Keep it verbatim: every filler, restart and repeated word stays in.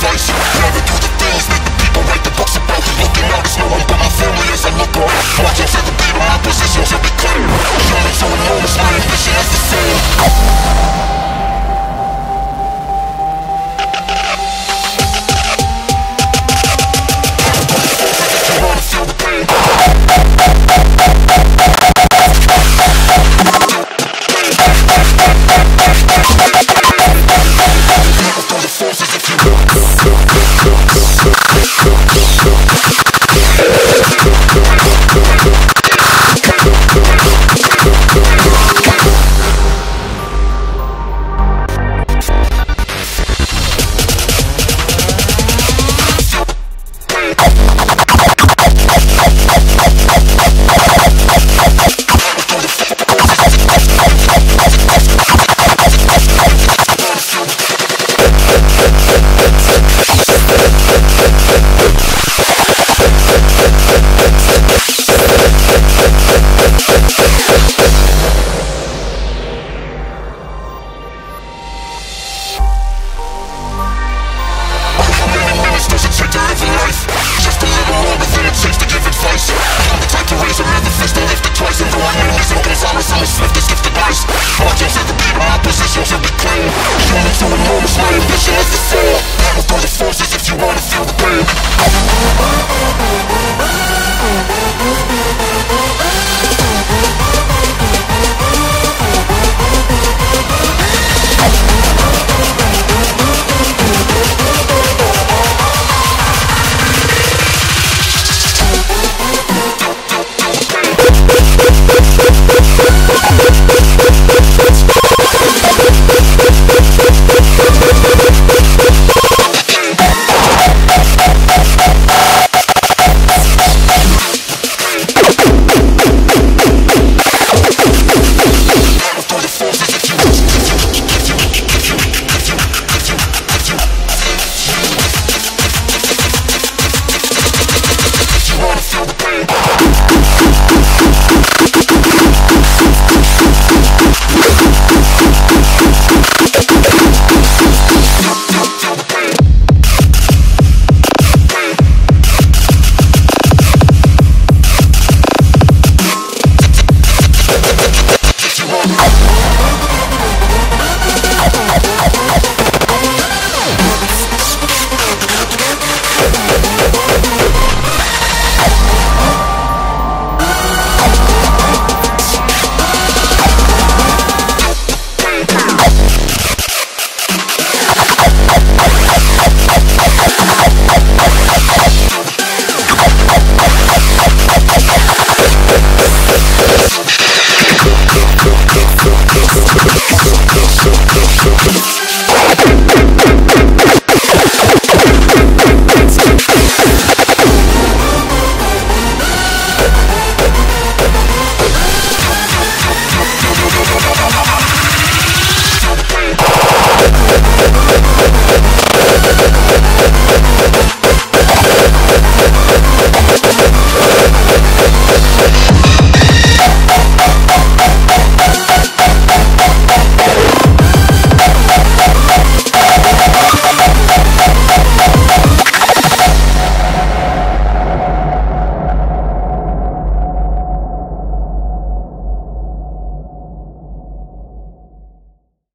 advice. Rather do the things that the people write the books about. Looking out is no one but my family as I look up. Watching to the beat of my position to be clear. Shining so enormous, my ambition is the same. Doesn't take to live a life, just a little longer than it takes to give advice. I'm the type to raise another fist and lift it twice. And though I know this open Gonzalez, I'm as swift as gift device. Watching to the beat of my position to be clean. Shining so enormous, my ambition is the same.